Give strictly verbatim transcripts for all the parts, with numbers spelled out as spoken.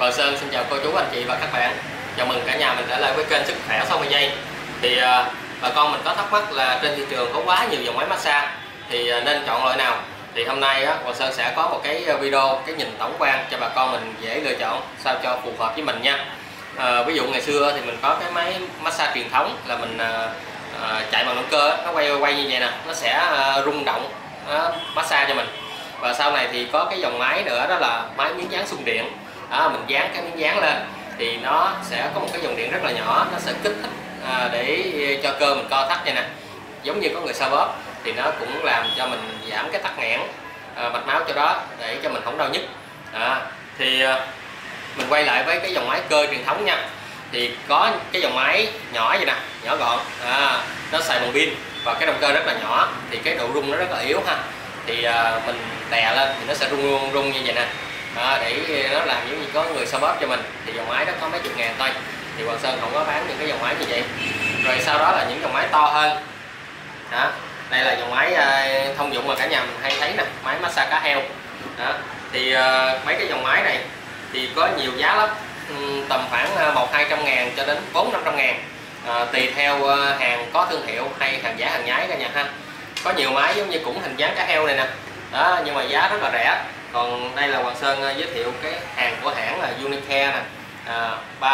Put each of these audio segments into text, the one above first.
Hoàng Sơn xin chào cô chú, anh chị và các bạn. Chào mừng cả nhà mình trở lại với kênh Sức Khỏe sáu mươi giây. Thì uh, bà con mình có thắc mắc là trên thị trường có quá nhiều dòng máy massage thì uh, nên chọn loại nào. Thì hôm nay uh, Hoàng Sơn sẽ có một cái video, cái nhìn tổng quan cho bà con mình dễ lựa chọn sao cho phù hợp với mình nha. Uh, ví dụ ngày xưa thì mình có cái máy massage truyền thống là mình uh, uh, chạy bằng động cơ, nó quay quay như vậy nè, nó sẽ uh, rung động uh, massage cho mình. Và sau này thì có cái dòng máy nữa, đó là máy miếng dán xung điện. Đó, mình dán cái miếng dán lên thì nó sẽ có một cái dòng điện rất là nhỏ, nó sẽ kích thích à, để cho cơ mình co thắt vậy nè, giống như có người xoa bóp, thì nó cũng làm cho mình giảm cái tắc nghẽn à, mạch máu cho đó, để cho mình không đau nhức. À, thì à, mình quay lại với cái dòng máy cơ truyền thống nha. Thì có cái dòng máy nhỏ vậy nè, nhỏ gọn, à, nó xài bằng pin và cái động cơ rất là nhỏ, thì cái độ rung nó rất là yếu ha. Thì à, mình đè lên thì nó sẽ rung rung, rung như vậy nè. À, để nó làm giống như có người xoa bóp cho mình. Thì dòng máy đó có mấy chục ngàn thôi, thì Hoàng Sơn không có bán những cái dòng máy như vậy. Rồi sau đó là những dòng máy to hơn. Đó, đây là dòng máy uh, thông dụng mà cả nhà mình hay thấy nè, máy massage cá heo. Đó, thì uh, mấy cái dòng máy này thì có nhiều giá lắm, uhm, tầm khoảng một hai trăm ngàn cho đến bốn năm trăm ngàn, uh, tùy theo uh, hàng có thương hiệu hay hàng giả hàng nhái cả nhà ha. Có nhiều máy giống như cũng hình dáng cá heo này nè, đó, nhưng mà giá rất là rẻ. Còn đây là Hoàng Sơn giới thiệu cái hàng của hãng là Unicare nè, à,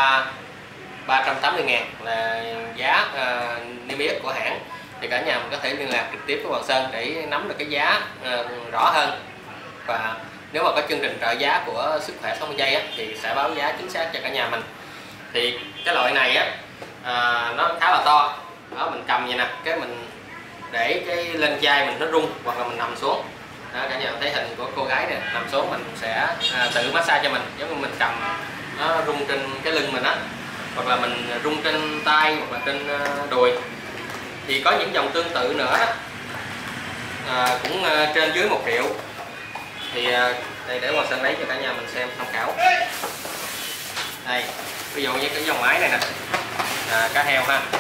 ba trăm tám mươi ngàn là giá à, niêm yết của hãng. Thì cả nhà mình có thể liên lạc trực tiếp với Hoàng Sơn để nắm được cái giá à, rõ hơn. Và nếu mà có chương trình trợ giá của Sức Khỏe sáu mươi giây á, thì sẽ báo giá chính xác cho cả nhà mình. Thì cái loại này á, à, nó khá là to. Đó, mình cầm vậy nè, cái mình để cái lên vai mình nó rung, hoặc là mình nằm xuống. Đó, cả nhà thấy hình của cô gái này nằm xuống, mình sẽ à, tự massage cho mình, giống như mình cầm nó rung trên cái lưng mình á, hoặc là mình rung trên tay hoặc là trên uh, đùi. Thì có những dòng tương tự nữa đó, à, cũng uh, trên dưới một triệu. Thì uh, đây để Hoàng Sơn lấy cho cả nhà mình xem tham khảo. Đây, ví dụ như cái dòng máy này nè, à, cá heo ha.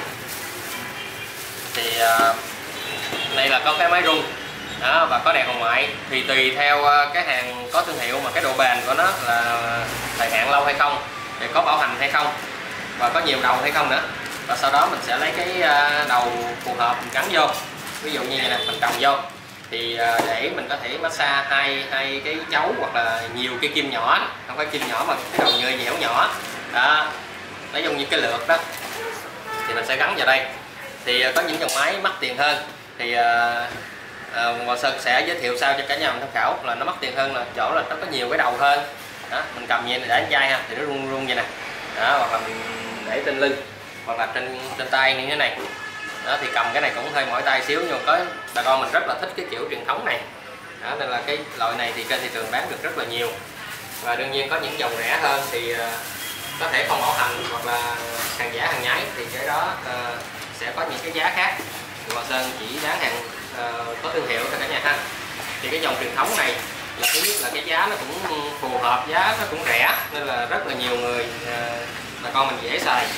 Thì uh, đây là có cái máy rung. Đó, và có đèn hồng ngoại. Thì tùy theo cái hàng có thương hiệu mà cái độ bền của nó là thời hạn lâu hay không, để có bảo hành hay không, và có nhiều đầu hay không nữa. Và sau đó mình sẽ lấy cái đầu phù hợp mình gắn vô, ví dụ như vậy nè, mình trồng vô. Thì để mình có thể massage hai hai cái chấu hoặc là nhiều cái kim nhỏ, không phải kim nhỏ mà cái đầu nhựa dẻo nhỏ đó, nó giống như cái lược đó, thì mình sẽ gắn vào đây. Thì có những dòng máy mắc tiền hơn thì À, Hoàng Sơn sẽ giới thiệu sao cho cả nhà mình tham khảo. Là nó mắc tiền hơn là chỗ là nó có nhiều cái đầu hơn. Đó, mình cầm vậy để trên vai ha, thì nó rung rung vậy nè. Đó, hoặc là mình để trên lưng, hoặc là trên trên tay như thế này. Đó, thì cầm cái này cũng hơi mỏi tay xíu, nhưng mà có bà con mình rất là thích cái kiểu truyền thống này. Đó, nên là cái loại này thì trên thị trường bán được rất là nhiều. Và đương nhiên có những dòng rẻ hơn thì uh, có thể không bảo hành hoặc là hàng giả hàng nhái, thì cái đó uh, sẽ có những cái giá khác. Thì Hoàng Sơn chỉ bán hàng Uh, có thương hiệu cho cả nhà ha. Thì cái dòng truyền thống này là thứ nhất là cái giá nó cũng phù hợp, giá nó cũng rẻ, nên là rất là nhiều người uh, bà con mình dễ xài.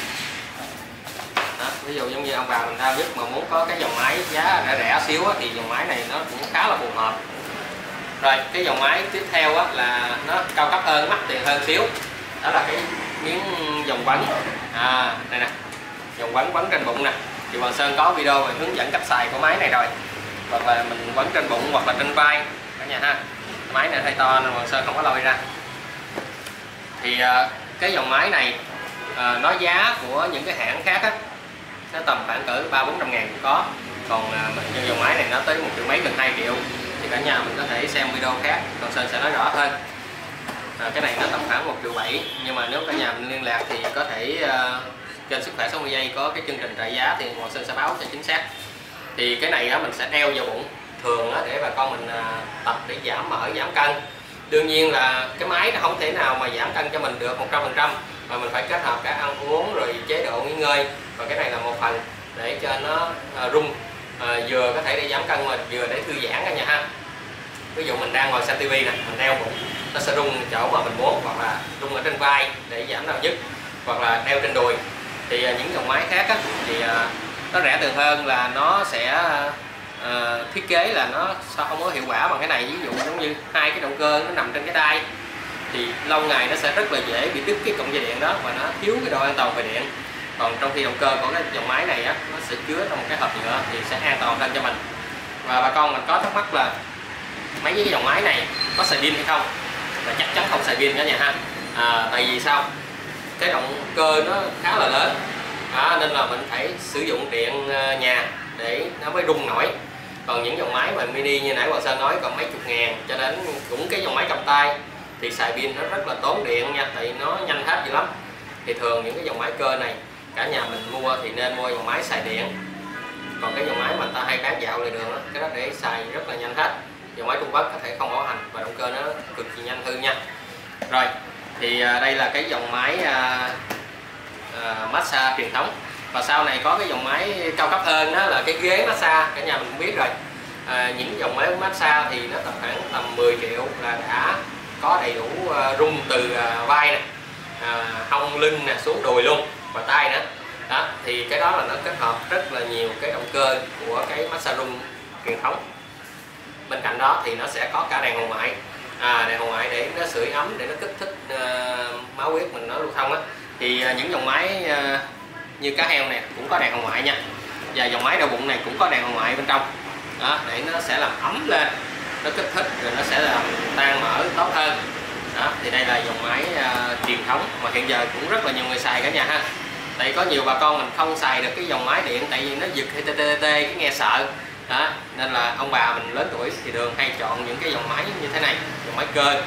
Đó, ví dụ giống như ông bà mình đau nhức mà muốn có cái dòng máy giá rẻ rẻ xíu á, thì dòng máy này nó cũng khá là phù hợp. Rồi cái dòng máy tiếp theo á, là nó cao cấp hơn, mắc tiền hơn xíu, đó là cái miếng vòng quấn. À, đây nè, vòng quấn quấn trên bụng nè. Thì Hoàng Sơn có video về hướng dẫn cách xài của máy này rồi, hoặc là mình quấn trên bụng hoặc là trên vai cả nhà ha. Máy này hơi to nên Hoàng Sơn không có lôi ra. Thì uh, cái dòng máy này uh, nó giá của những cái hãng khác á, nó tầm khoảng cỡ ba bốn trăm ngàn cũng có. Còn uh, mình trên dòng máy này nó tới một triệu mấy, gần hai triệu. Thì cả nhà mình có thể xem video khác, Hoàng Sơn sẽ nói rõ hơn. Uh, cái này nó tầm khoảng một triệu bảy, nhưng mà nếu cả nhà mình liên lạc thì có thể uh, kênh Sức Khỏe sáu mươi giây có cái chương trình trợ giá thì Hoàng Sơn sẽ báo cho chính xác. Thì cái này á, mình sẽ đeo vào bụng thường á, để bà con mình à, tập để giảm mỡ, giảm cân. Đương nhiên là cái máy nó không thể nào mà giảm cân cho mình được một trăm phần trăm, mà mình phải kết hợp cả ăn uống rồi chế độ nghỉ ngơi. Và cái này là một phần để cho nó à, rung, à, vừa có thể để giảm cân mà vừa để thư giãn cả nhà ha. Ví dụ mình đang ngồi xem tivi nè, mình đeo bụng, nó sẽ rung chỗ mà mình muốn, hoặc là rung ở trên vai để giảm đau nhức, hoặc là đeo trên đùi. Thì à, những dòng máy khác á, thì à, nó rẻ tiền hơn, là nó sẽ uh, thiết kế là nó sao không có hiệu quả bằng cái này. Ví dụ giống như hai cái động cơ nó nằm trên cái tay, thì lâu ngày nó sẽ rất là dễ bị đứt cái cụm dây điện đó và nó thiếu cái độ an toàn về điện. Còn trong khi động cơ của cái dòng máy này á, nó sẽ chứa trong một cái hộp nhựa thì sẽ an toàn hơn cho mình. Và bà con mình có thắc mắc là mấy cái dòng máy này có xài pin hay không, là chắc chắn không xài pin cả nhà ha. À, tại vì sao, cái động cơ nó khá là lớn đó, nên là mình phải sử dụng điện nhà để nó mới rung nổi. Còn những dòng máy mà mini như nãy Hoàng Sơn nói còn mấy chục ngàn cho đến cũng cái dòng máy cầm tay thì xài pin nó rất là tốn điện nha, tại nó nhanh hết dữ lắm. Thì thường những cái dòng máy cơ này cả nhà mình mua thì nên mua dòng máy xài điện. Còn cái dòng máy mà người ta hay bán dạo lề đường đó, cái đó để xài rất là nhanh hết. Dòng máy Trung Quốc có thể không bảo hành và động cơ nó cực kỳ nhanh hư nha. Rồi thì đây là cái dòng máy à, à, massage truyền thống. Và sau này có cái dòng máy cao cấp hơn đó là cái ghế massage, cả nhà mình cũng biết rồi. À, những dòng máy massage thì nó tầm khoảng tầm mười triệu là đã có đầy đủ uh, rung từ uh, vai nè, à, hông lưng nè, xuống đùi luôn và tay nữa. Đó thì cái đó là nó kết hợp rất là nhiều cái động cơ của cái massage rung truyền thống. Bên cạnh đó thì nó sẽ có cả đèn hồng ngoại, à, đèn hồng ngoại để nó sưởi ấm, để nó kích thích uh, máu huyết mình nó lưu thông á. Thì uh, những dòng máy uh, như cá heo này cũng có đèn hồng ngoại nha, và dòng máy đau bụng này cũng có đèn hồng ngoại bên trong đó, để nó sẽ làm ấm lên, nó kích thích rồi nó sẽ làm tan mỡ tốt hơn. Đó thì đây là dòng máy uh, truyền thống mà hiện giờ cũng rất là nhiều người xài cả nhà ha. Tại có nhiều bà con mình không xài được cái dòng máy điện tại vì nó giật hay tê tê tê cái nghe sợ đó, nên là ông bà mình lớn tuổi thì thường hay chọn những cái dòng máy như thế này, dòng máy cơ.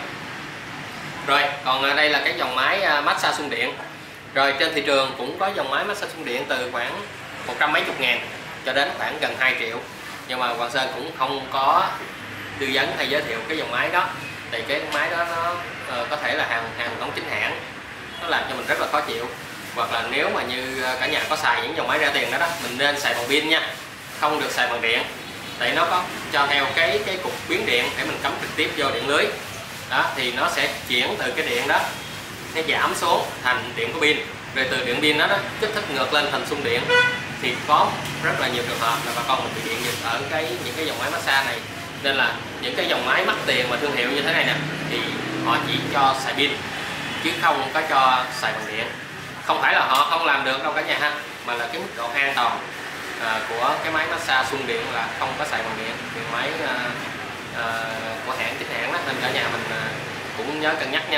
Rồi còn đây là cái dòng máy uh, massage xung điện. Rồi trên thị trường cũng có dòng máy massage xung điện từ khoảng một trăm mấy chục ngàn cho đến khoảng gần hai triệu. Nhưng mà Hoàng Sơn cũng không có tư vấn hay giới thiệu cái dòng máy đó. Thì cái máy đó nó uh, có thể là hàng hàng không chính hãng, nó làm cho mình rất là khó chịu. Hoặc là nếu mà như cả nhà có xài những dòng máy ra tiền đó đó, mình nên xài bằng pin nha, không được xài bằng điện. Tại nó có cho theo cái cái cục biến điện để mình cắm trực tiếp vô điện lưới. Đó thì nó sẽ chuyển từ cái điện đó nó giảm xuống thành điện của pin, rồi từ điện pin đó, đó kích thích ngược lên thành xung điện. Thì có rất là nhiều trường hợp là bà con mình bị điện giật ở cái những cái dòng máy massage này. Nên là những cái dòng máy mắc tiền mà thương hiệu như thế này nè thì họ chỉ cho xài pin chứ không có cho xài bằng điện. Không phải là họ không làm được đâu cả nhà ha, mà là cái mức độ an toàn à, của cái máy massage xung điện là không có xài bằng điện. Thì máy à, à, của hãng chính hãng đó, nên cả nhà mình à, cũng nhớ cân nhắc nha.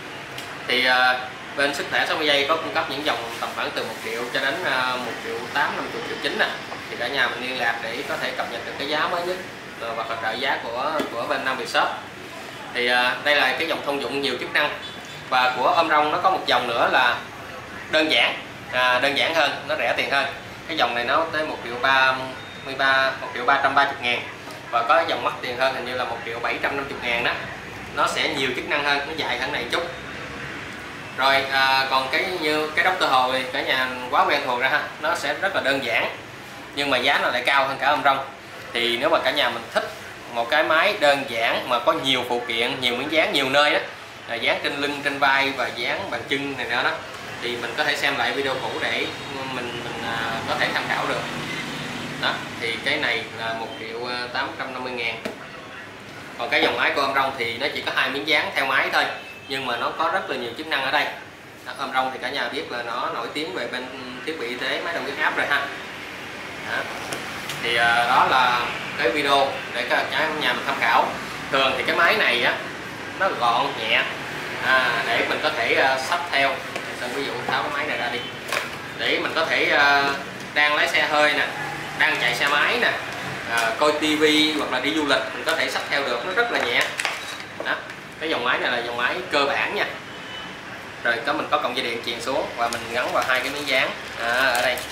Thì à, bên Sức Khỏe sáu mươi giây có cung cấp những dòng tầm khoảng từ một triệu cho đến à, một triệu tám, năm triệu, triệu chín nè. Thì cả nhà mình liên lạc để có thể cập nhật được cái giá mới nhất và hỗ trợ giá của của bên Nam Việt Shop. Thì à, đây là cái dòng thông dụng nhiều chức năng. Và của Omron nó có một dòng nữa là đơn giản, à, đơn giản hơn, nó rẻ tiền hơn. Cái dòng này nó tới một triệu ba mươi ba, một triệu ba trăm ba mươi ngàn. Và có dòng mắc tiền hơn hình như là một triệu bảy trăm năm mươi ngàn đó. Nó sẽ nhiều chức năng hơn, nó dài hơn này chút. Rồi à, còn cái như cái Doctor Hồ thì cả nhà quá quen thuộc ra ha, nó sẽ rất là đơn giản nhưng mà giá nó lại cao hơn cả Omron. Thì nếu mà cả nhà mình thích một cái máy đơn giản mà có nhiều phụ kiện, nhiều miếng dán nhiều nơi đó, là dán trên lưng, trên vai và dán bàn chân này nữa đó, thì mình có thể xem lại video cũ để mình, mình à, có thể tham khảo được. Đó thì cái này là một triệu tám trăm năm mươi ngàn. Còn cái dòng máy của Omron thì nó chỉ có hai miếng dán theo máy thôi, nhưng mà nó có rất là nhiều chức năng ở đây. Omron thì cả nhà biết là nó nổi tiếng về bên thiết bị y tế máy đồng huyết áp rồi ha. Đó. Thì à, đó là cái video để cả nhà mình tham khảo. Thường thì cái máy này á nó gọn nhẹ, à, để mình có thể uh, xách theo. Sơn ví dụ tháo cái máy này ra đi, để mình có thể uh, đang lái xe hơi nè, đang chạy xe máy nè, uh, coi tivi hoặc là đi du lịch mình có thể xách theo được, nó rất là nhẹ. Đó, cái dòng máy này là dòng máy cơ bản nha. Rồi có mình có cọng dây điện truyền xuống và mình gắn vào hai cái miếng dán à, ở đây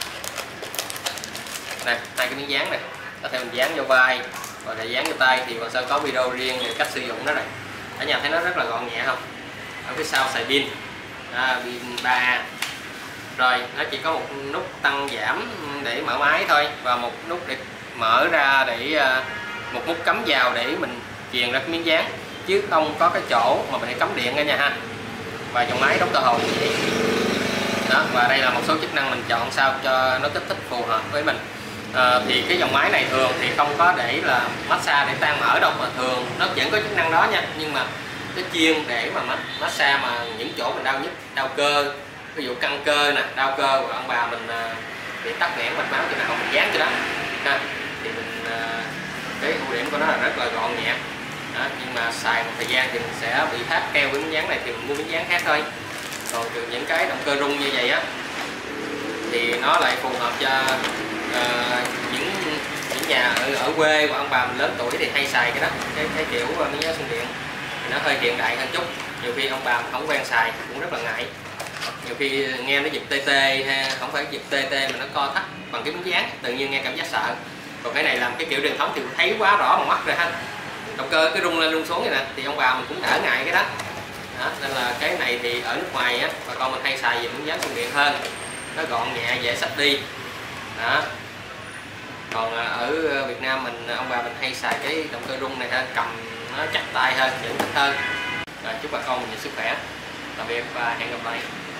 nè, hai cái miếng dán này có thể mình dán vô vai hoặc là dán vô tay. Thì Hoàng Sơn có video riêng về cách sử dụng nó rồi. Cả nhà thấy nó rất là gọn nhẹ không? Ở phía sau xài pin à, pin ba A. Rồi nó chỉ có một nút tăng giảm để mở máy thôi, và một nút để mở ra, để một nút cắm vào để mình chuyền ra cái miếng dán, chứ không có cái chỗ mà mình để cắm điện cả nhà ha. Và dòng máy Doctor Hồ như vậy đó. Và đây là một số chức năng mình chọn sao cho nó kích thích phù hợp với mình. À, thì cái dòng máy này thường thì không có để là massage để tan mỡ đâu, mà thường nó vẫn có chức năng đó nha, nhưng mà cái chiên để mà massage mà những chỗ mình đau nhất, đau cơ, ví dụ căng cơ nè, đau cơ, hoặc ông bà mình bị tắc nghẽn mạch máu thì nào mình dán cho đó ha. Thì mình cái ưu điểm của nó là rất là gọn nhẹ đó, nhưng mà xài một thời gian thì mình sẽ bị thắt keo với miếng dán này, thì mình mua miếng dán khác thôi. Còn từ những cái động cơ rung như vậy á thì nó lại phù hợp cho uh, những những nhà ở, ở quê hoặc ông bà mình lớn tuổi thì hay xài cái đó, cái, cái kiểu miếng dán xung điện thì nó hơi hiện đại hơn chút. Nhiều khi ông bà mình không quen xài cũng rất là ngại, nhiều khi nghe nó giật tê tê ha, không phải giật tê tê mà nó co thắt bằng cái miếng dán, tự nhiên nghe cảm giác sợ. Còn cái này làm cái kiểu truyền thống thì thấy quá rõ bằng mắt rồi ha, động cơ cái rung lên rung xuống vậy nè, thì ông bà mình cũng đỡ ngại cái đó. Đó, nên là cái này thì ở nước ngoài á bà con mình hay xài về miếng dán xung điện hơn, nó gọn nhẹ dễ xách đi đó. Còn ở Việt Nam mình, ông bà mình hay xài cái động cơ rung này hơn, cầm nó chắc tay hơn, dễ thích hơn. Rồi, chúc bà con mình nhiều sức khỏe, tạm biệt và hẹn gặp lại.